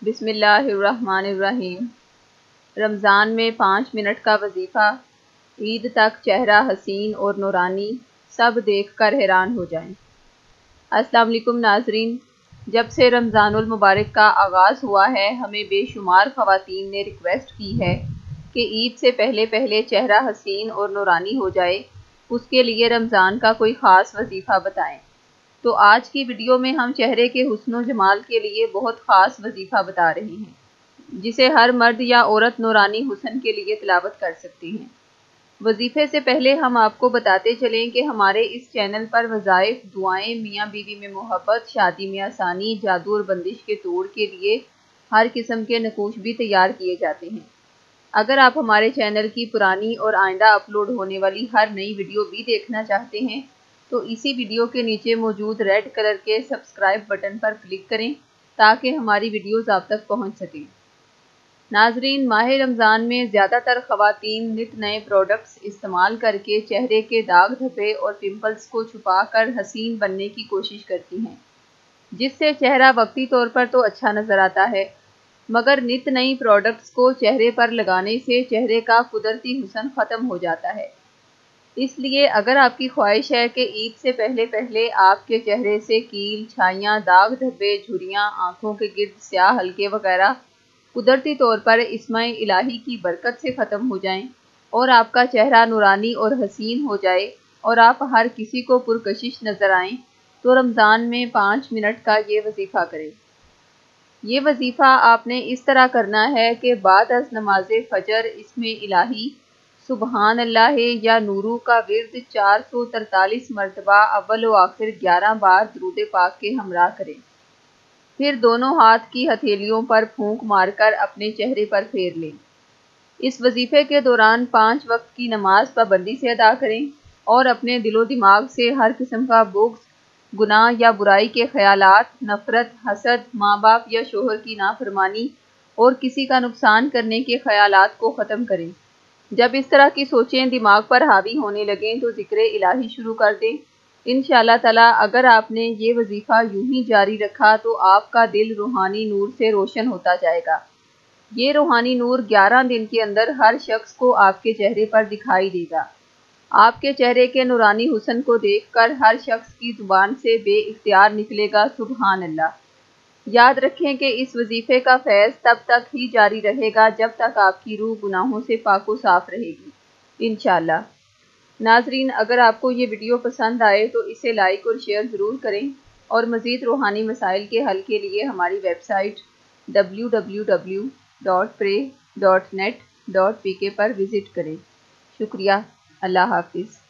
بسم اللہ الرحمن الرحیم۔ رمضان میں 5 منٹ کا وظیفہ، عید تک چہرہ حسین اور نورانی، سب دیکھ کر حیران ہو جائیں۔ السلام علیکم ناظرین، جب سے رمضان المبارک کا آغاز ہوا ہے ہمیں بے شمار خواتین نے ریکویسٹ کی ہے کہ عید سے پہلے چہرہ حسین اور نورانی ہو جائے، اس کے لیے رمضان کا کوئی خاص وظیفہ بتائیں۔ تو آج کی ویڈیو میں ہم چہرے کے حسن و جمال کے لیے بہت خاص وظیفہ بتا رہے ہیں، جسے ہر مرد یا عورت نورانی حسن کے لیے تلاوت کر سکتے ہیں۔ وظیفے سے پہلے ہم آپ کو بتاتے چلیں کہ ہمارے اس چینل پر وظائف، دعائیں، میاں بیوی میں محبت، شادی میں آسانی، جادو اور بندش کے توڑ کے لیے ہر قسم کے نقوش بھی تیار کیے جاتے ہیں۔ اگر آپ ہمارے چینل کی پرانی اور آئندہ اپلوڈ ہونے والی ہر نئی ویڈیو بھی دیکھنا چاہتے ہیں تو اسی ویڈیو کے نیچے موجود ریڈ کلر کے سبسکرائب بٹن پر کلک کریں تاکہ ہماری ویڈیوز آپ تک پہنچ سکیں۔ ناظرین، ماہ رمضان میں زیادہ تر خواتین نت نئے پروڈکٹس استعمال کر کے چہرے کے داغ دھبے اور پمپلز کو چھپا کر حسین بننے کی کوشش کرتی ہیں، جس سے چہرہ وقتی طور پر تو اچھا نظر آتا ہے، مگر نت نئی پروڈکٹس کو چہرے پر لگانے سے چہرے کا قدرتی حسن ختم ہو جاتا ہے۔ اس لیے اگر آپ کی خواہش ہے کہ عید سے پہلے آپ کے چہرے سے کیل، چھائیاں، داغ دھبے، جھریاں، آنکھوں کے گرد سیاہ حلقے وغیرہ قدرتی طور پر اسماء الہی کی برکت سے ختم ہو جائیں اور آپ کا چہرہ نورانی اور حسین ہو جائے اور آپ ہر کسی کو پرکشش نظر آئیں، تو رمضان میں 5 منٹ کا یہ وظیفہ کریں۔ یہ وظیفہ آپ نے اس طرح کرنا ہے کہ بعد از نماز فجر اسم الہی سبحان اللہ یا نورو کا ورد 443 مرتبہ اول و آخر 11 بار درود پاک کے ہمراہ کریں۔ پھر دونوں ہاتھ کی ہتھیلیوں پر پھونک مار کر اپنے چہرے پر پھیر لیں۔ اس وظیفے کے دوران 5 وقت کی نماز پابندی سے ادا کریں اور اپنے دل و دماغ سے ہر قسم کا بغض، گناہ یا برائی کے خیالات، نفرت، حسد، ماں باپ یا شوہر کی نافرمانی اور کسی کا نقصان کرنے کے خیالات کو ختم کریں۔ جب اس طرح کی سوچیں دماغ پر حاوی ہونے لگیں تو ذکر الہی شروع کر دیں۔ انشاءاللہ تعالی اگر آپ نے یہ وظیفہ یوں ہی جاری رکھا تو آپ کا دل روحانی نور سے روشن ہوتا جائے گا۔ یہ روحانی نور 11 دن کے اندر ہر شخص کو آپ کے چہرے پر دکھائی دے گا۔ آپ کے چہرے کے نورانی حسن کو دیکھ کر ہر شخص کی زبان سے بے اختیار نکلے گا سبحان اللہ۔ یاد رکھیں کہ اس وظیفے کا فیض تب تک ہی جاری رہے گا جب تک آپ کی روح گناہوں سے پاک و صاف رہے گی انشاءاللہ۔ ناظرین، اگر آپ کو یہ ویڈیو پسند آئے تو اسے لائک اور شیئر ضرور کریں اور مزید روحانی مسائل کے حل کے لیے ہماری ویب سائٹ www.pray.net.pk پر وزٹ کریں۔ شکریہ، اللہ حافظ۔